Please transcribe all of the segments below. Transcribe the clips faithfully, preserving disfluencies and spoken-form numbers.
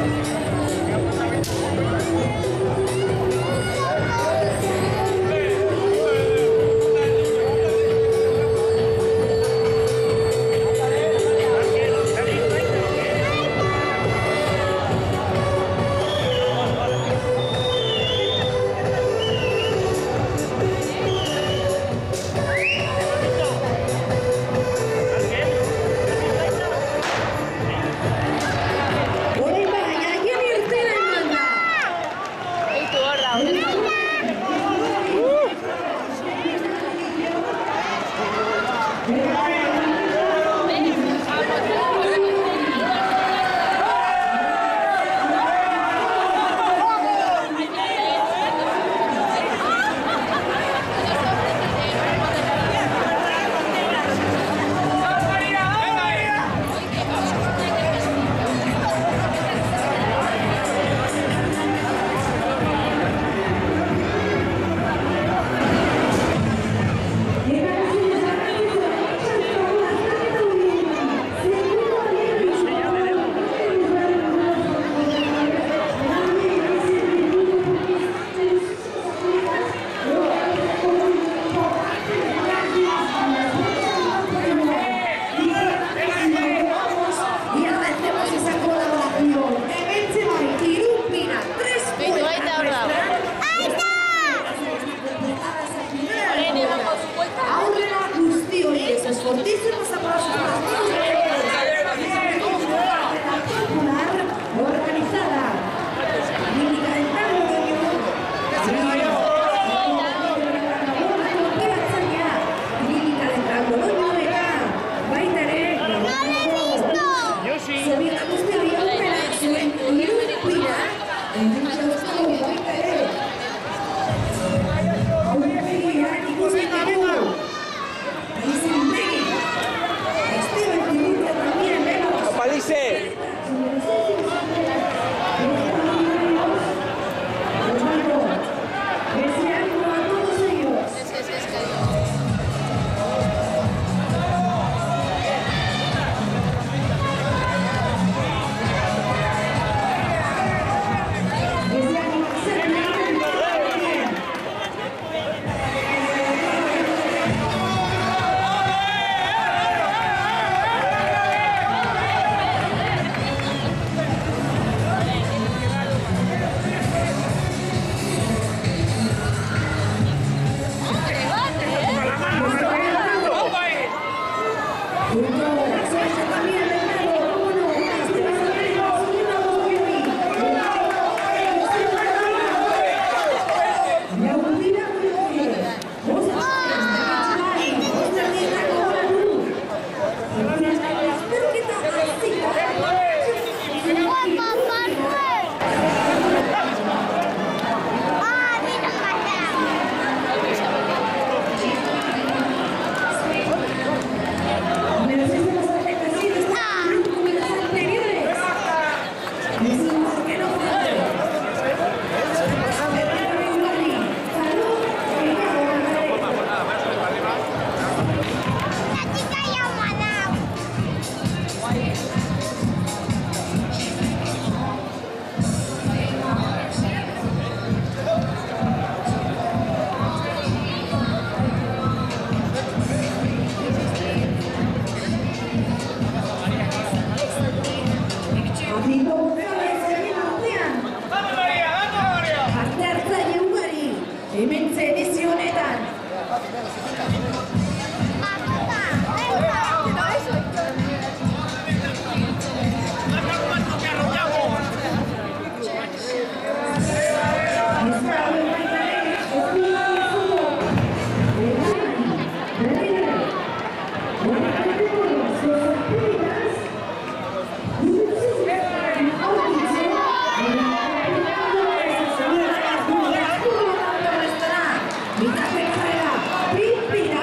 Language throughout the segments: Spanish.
Mitad de carrera, Pimpina.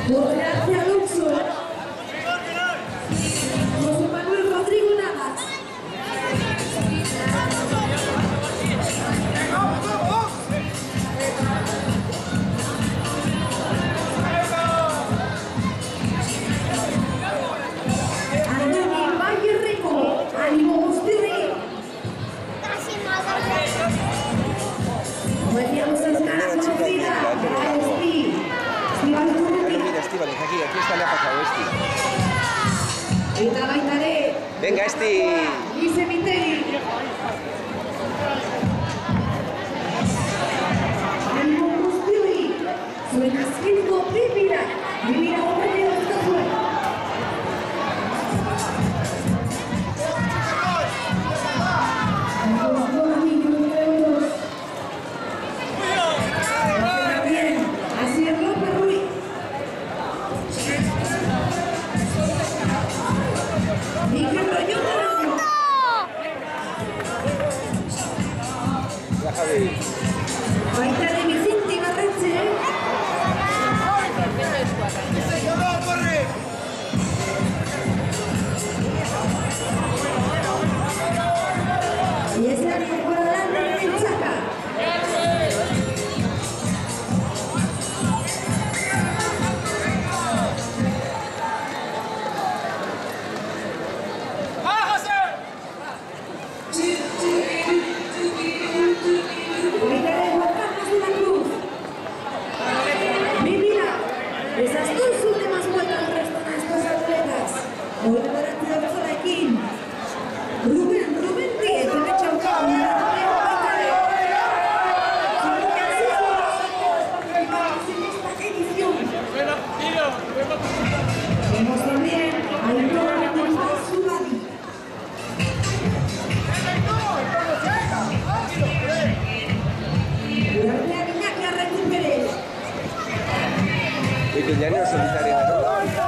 José Alonso. José Manuel Rodrigo Navas. Andoni Valle Rico. Ánimo Gustirri. Veníamos a estar conocida. Esti. Mira, Estíbaliz, aquí, aquí está, le ha pasado Esti. Eta baitare. Venga, Esti. Lize Mitegi. Ánimo Gustirri. Zuen azkeneko bibira. Bibira horretik ez zuen. Baita de Vicente Ibarretxe. Y es la por adelante de Chaca. Esas dos últimas vueltas restan a estos atletas. Hoy delante de Bezolekin. Rubén, Rubén Díez, en el Chaucao. Vemos también a Aitor Sudani. Durante a Iñaki Arraiz Pérez. Y que ya no es solitario, ¿no?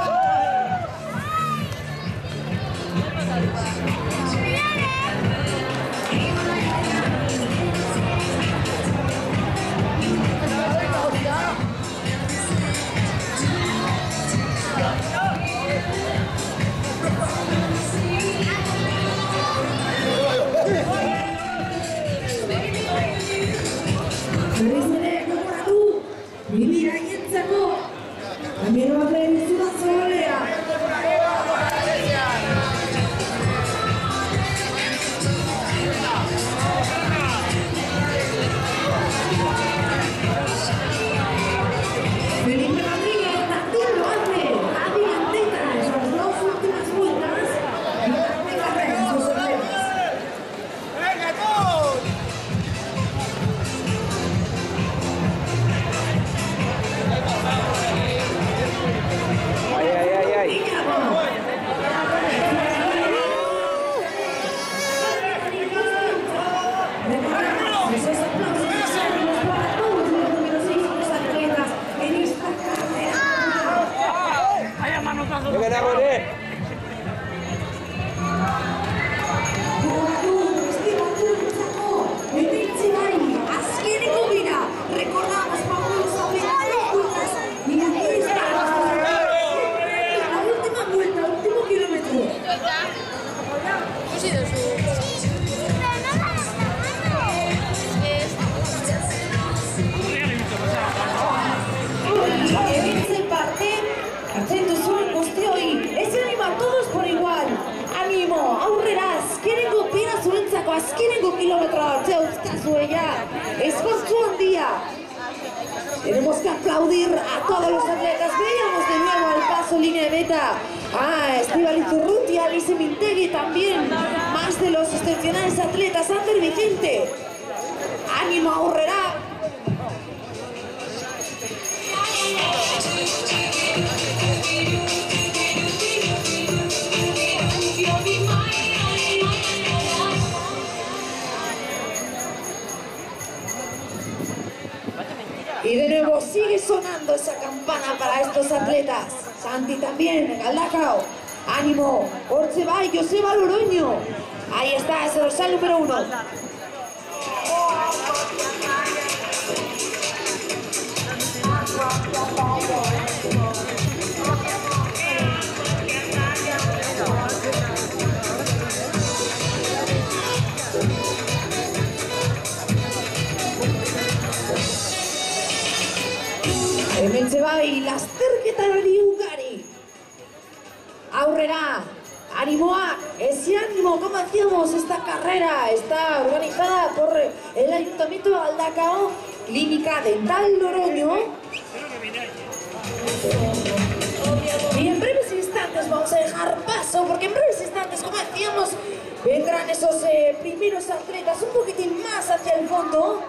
Berrizere gogoratu, bibira hientzako, amero baten izudan zoalea. Felipe Rodríguez también lo hace, adelantita esas dos últimas vueltas, y hace carrera en sus atletas. Ay, ay, ay, ay. Esos aplausos para todos los numerosísimos atletas en esta carrera. ¡Venga, Nagore! Recordamos Pablo y aquí está la última vuelta, último kilómetro. Hementxe parte hartzen duzuen guztioi, ez anima todos por igual. Ánimo, aurrera, azkenengo pena zuentzako azkenengo kilometroa hartzea uzkazue ya. Esfortzu handia. Tenemos que aplaudir a todos los atletas. Veamos de nuevo al paso línea de meta. Ah, Estíbaliz Urrutia, Lize Mintegi también. Más de los excepcionales atletas. Ander Vicente. Ánimo, aurrera. Y de nuevo sigue sonando esa campana para estos atletas. Santi también, Galdakao. Ánimo, hortxe bai, Joseba Loroño. Ahí está, ese dorsal número uno. Atletarari ugari. Aurrera, animoak, ese ánimo, como decíamos, esta carrera está organizada por el Ayuntamiento de Galdakao, Clínica Dental Loroño. Y en breves instantes vamos a dejar paso, porque en breves instantes, como decíamos, vendrán esos eh, primeros atletas un poquitín más hacia el fondo.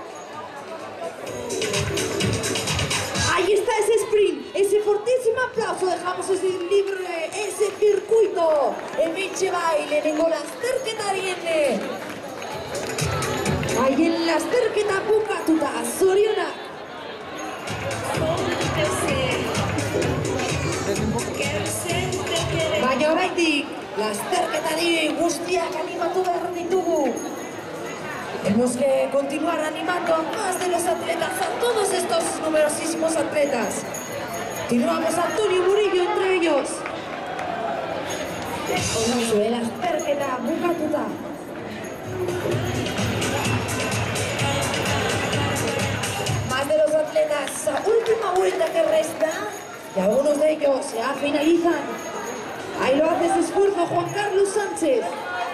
Ahí está ese sprint, ese fortísimo aplauso, dejamos ese libre, ese circuito, hementxe bai, lehenengo lasterketaren, haien lasterketa bukatuta, zorionak. Baina oraindik, lasterketari guztiak animatu behar ditugu. Tenemos que continuar animando a más de los atletas, a todos estos numerosísimos atletas. Continuamos Antonio Murillo entre ellos. Zure lasterketa bukatuta. Más de los atletas, a última vuelta que resta, y algunos de ellos ya finalizan. Ahí lo hace ese esfuerzo Juan Carlos Sánchez.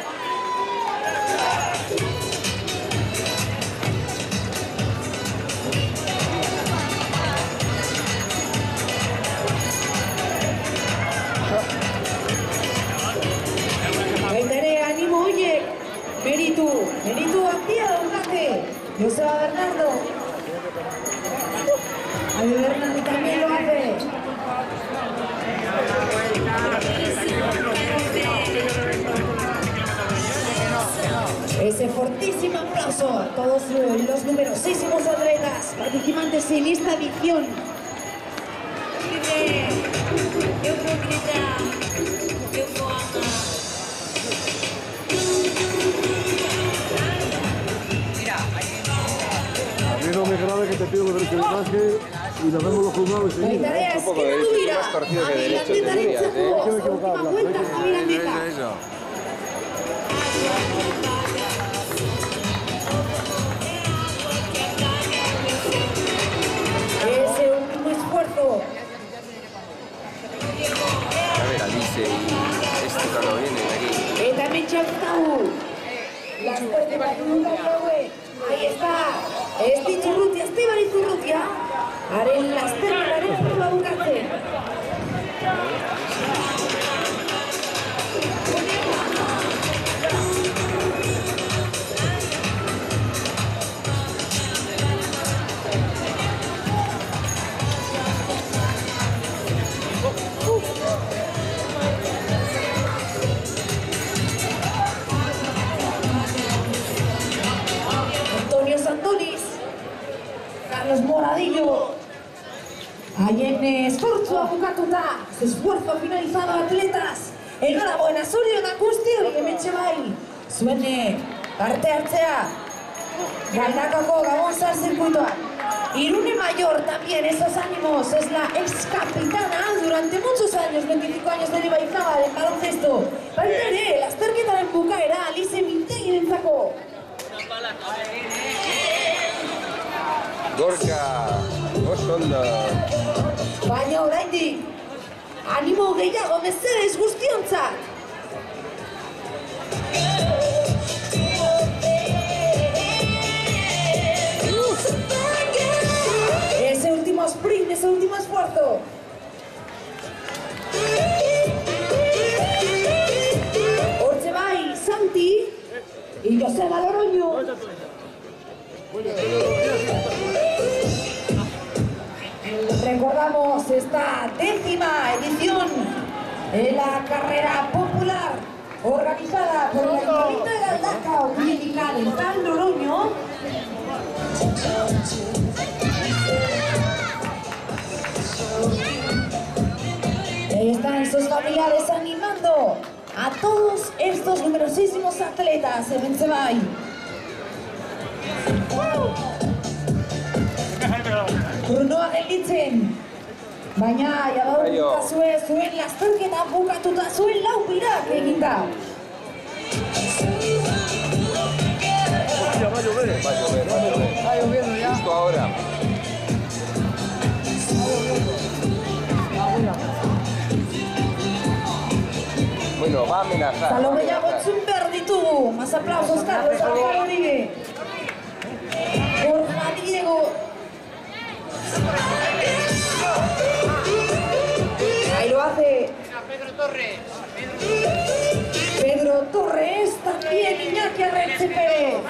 Baitare, animo, oye, meritu, meritu handia daukate, Joseba Bernardo. Ale Bernardo también lo hace. Ese fortísimo aplauso a todos los numerosísimos atletas participantes en esta edición. Eu vou gritar, eu vou amar. A mí no me grave que te pido que te rasque y nos vemos los juzgados enseguida. Un poco de derecho, más torcido que derecho, te dirías, ¿eh? Es que me he equivocado, Blanca. Eso. Ese último esfuerzo. A ver, Alice y este cuando vienen aquí. Eta Menchautau. Las puertas de Uruguay. Ahí está. Este Iturrutia, Esteban Iturrutia. Haren lasterketa, haren proba bukatzen. Antonio Santonis, Carlos Moradillo, haien esfortzua bukatuta, esfuerzo finalizado, atletas, enhorabuena, zorionak guztioi, hementxe bai, zuen parte hartzea, Galdakako Gabon Zar Zirkuitoan. Irune Mayor también, esos ánimos, es la ex capitana durante muchos años, veinticinco años de Ibaizábal en baloncesto. Baita ere, lasterketaren bukaera, Alice Mintegirentzako. Gorka, oso ondo. Baina oraindik, animo gehiago mesedez guztiontzat. Ese último sprint, ese último esfuerzo. Hortxe bai, Santi y Joseba Loroño. Recordamos esta décima edición de la carrera popular organizada por la Ayuntamiento de Galdakao, Clínica Dental Loroño. Ahí están sus familiares animando a todos estos numerosísimos atletas, hementxe bai. Turnoa gelditzen, baina jabadukazue zuen lasterketa bukatuta zuen lau birak eginda. Va a llover. Va a llover, va a llover. Está lloviendo ya. Justo ahora. Ah, bueno. Bueno, va a amenazar. Zalo gehiago entzun behar ditugu. Más aplausos, Carlos Alfaro Uribe. Borja Diego. Ahí lo hace Pedro Torres. Pedro Torres, también Iñaki Arretxe Pérez.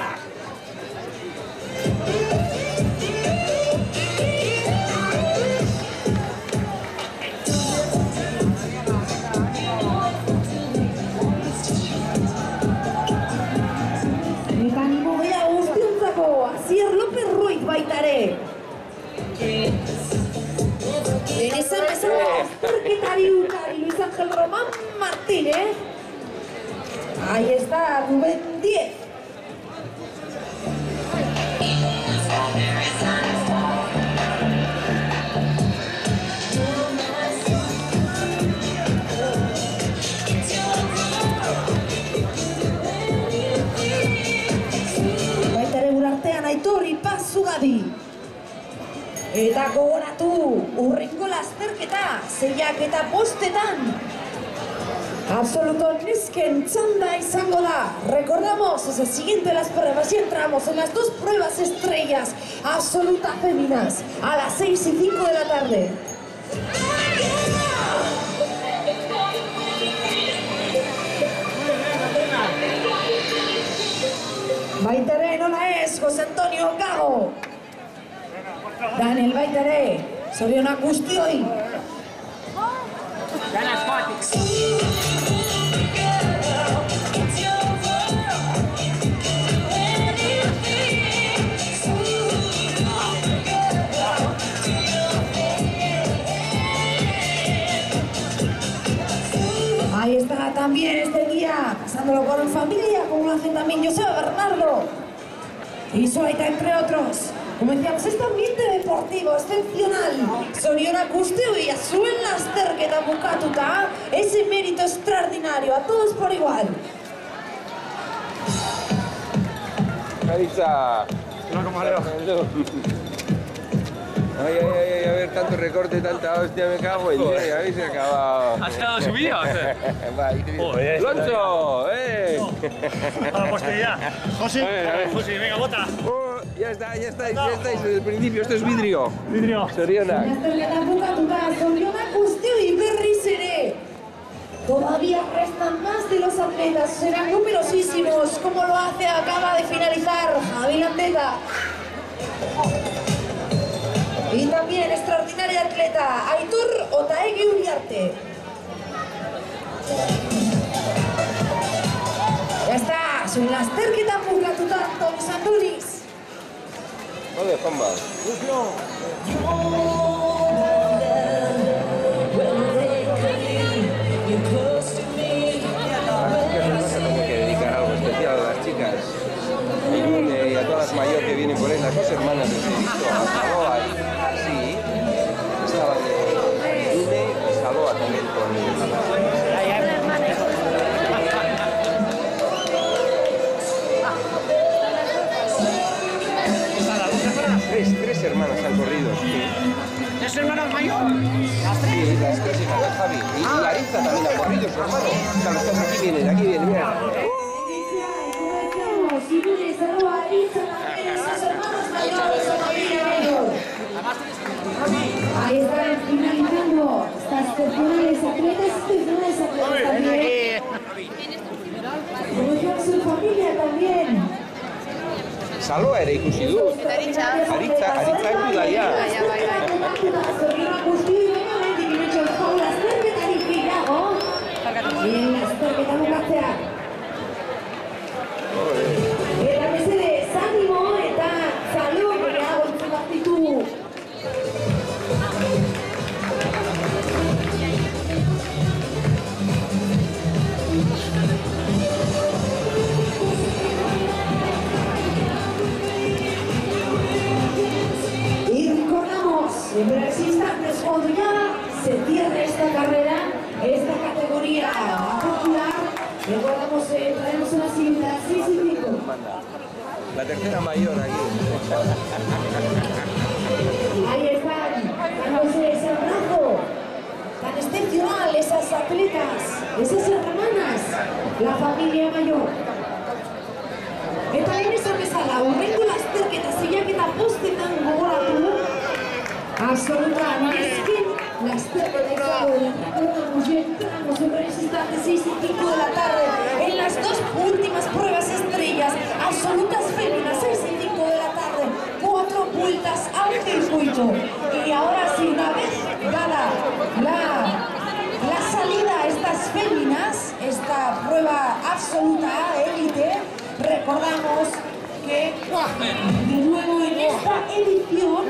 Eta animo gehiago guztiontzako, Asier López Ruiz baita ere. Denezan bezala, azterketari ukari Luis Ángel Román Martínez. Ahí está, Rubén Diez. Baita ere gurartean Aitor Ipaz Ugadi. Eta gogoratu, urrengo lasterketa, zeiak eta bostetan. Absoluto nesken txanda izango da. Recordamos, es el siguiente de las pruebas y entramos en las dos pruebas estrellas absoluta féminas a las seis y cinco de la tarde. Baita ere nola ez, José Antonio Gago. Daniel baita ere, zorionak guztioi. Ganas Fatix. Ahí está también este día, pasándolo con familia, como lo hacen también Joseba Bernardo y Suaita, entre otros. Como decíamos, este ambiente deportivo excepcional. Zorionak guztioi zuen lasterketa bukatuta, ese mérito extraordinario, a todos por igual. Aritza. No, como Leo. Ay, ay, ay, a ver, tanto recorte, tanta hostia, me cago en serio, habéis acabado. ¿Has quedado subido o qué? Va, increíble. ¡Loncho! ¡Eh! A la posteridad. José, José, venga, bota. Oh, ya está, ya estáis, ya estáis desde el principio, esto es vidrio. Vidrio. Zorionak. Lasterketa bukatuta, zorionak guztioi berriz ere. Todavía restan más de los atletas, serán numerosísimos, como lo hace, acaba de finalizar Javi Landeta. Y también extraordinaria atleta, Aitor Otaegi Uriarte. Ya está, su lasterketa bukatuta, Tom Sanduriz. Joder, Juanma. Tengo que dedicar algo especial a las chicas. A Irune y a todas las mayores que vienen por ahí, las dos hermanas que he visto, a Saloa y sí, estaban de Irune y Saloa también con Tres, tres hermanas han corrido. Sí. ¿Tres hermanos mayores? Sí, las tres hijas de Javi. Y, y Aritza también ha corrido, su hermano. O sea, los dos aquí vienen, aquí vienen, mira. Ahí están finalizando estas excepcionales atletas, excepcionales atletas también. Como decíamos, su familia también. Saloa ere ikusi du. Aritza, Aritza heldu da ja. Zorionak guztioi momentik iretxo ezko lasterketarik gehiago. Lasterketa bukatzea. Eta mesedez, animo eta zalo gehiago entzun bat ditugu. En breves instantes, cuando ya se cierre esta carrera, esta categoría popular, recordamos, eh, traemos una siguiente a las seis y cinco. La tercera mayor aquí. Ahí están, dándose ese abrazo tan excepcional tal esas atletas, esas hermanas, la familia mayor? Eta lehen esan bezala, horrengo lasterketa zeiak eta postetan gogoratu, absoluta, nesken lasterketa izango dela. Recordamos, ya entramos en breves instantes, seis y cinco de la tarde, en las dos últimas pruebas estrellas, absolutas féminas, seis y cinco de la tarde, cuatro vueltas al circuito. Y ahora sí, una vez dada la, la salida a estas féminas, esta prueba absoluta, élite, recordamos que de nuevo en esta edición